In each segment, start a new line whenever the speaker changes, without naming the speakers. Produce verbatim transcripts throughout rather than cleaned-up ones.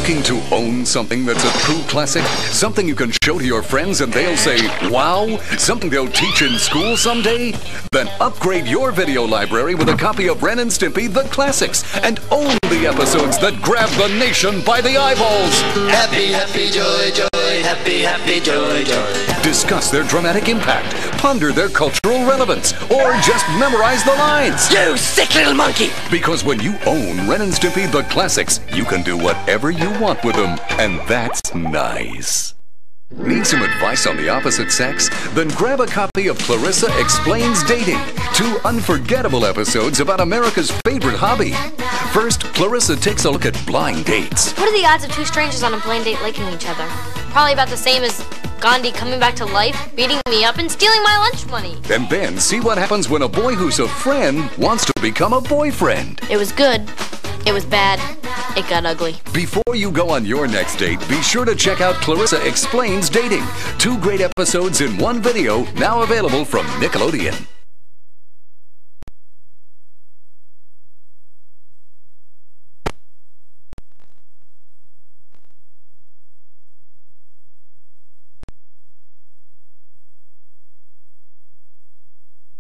Looking to own something that's a true classic? Something you can show to your friends and they'll say, wow? Something they'll teach in school someday? Then upgrade your video library with a copy of Ren and Stimpy The Classics and own the episodes that grab the nation by the eyeballs.
Happy, happy, joy, joy, happy, happy, joy, joy.
Discuss their dramatic impact, ponder their cultural relevance, or just memorize the lines.
You sick little monkey!
Because when you own Ren and Stimpy The Classics, you can do whatever you want with them, and that's nice. Need some advice on the opposite sex? Then grab a copy of Clarissa Explains Dating, two unforgettable episodes about America's favorite hobby. First, Clarissa takes a look at blind dates.
What are the odds of two strangers on a blind date liking each other? Probably about the same as Gandhi coming back to life, beating me up, and stealing my lunch money.
And then see what happens when a boy who's a friend wants to become a boyfriend.
It was good. It was bad. It got ugly.
Before you go on your next date, be sure to check out Clarissa Explains Dating. Two great episodes in one video, now available from Nickelodeon.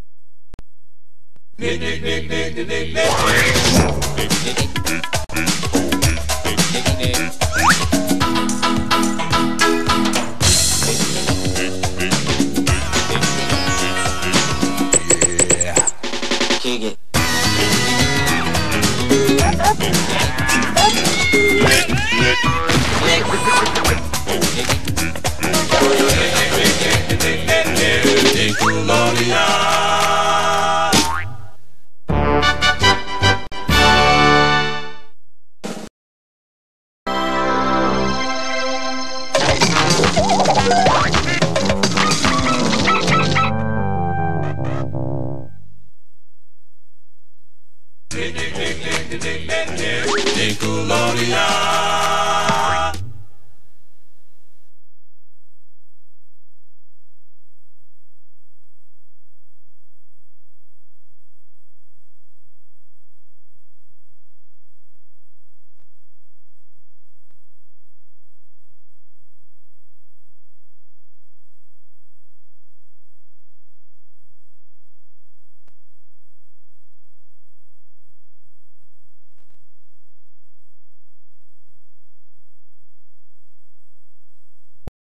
Nick, Nick, Nick, Nick, Nick, Nick, Nick.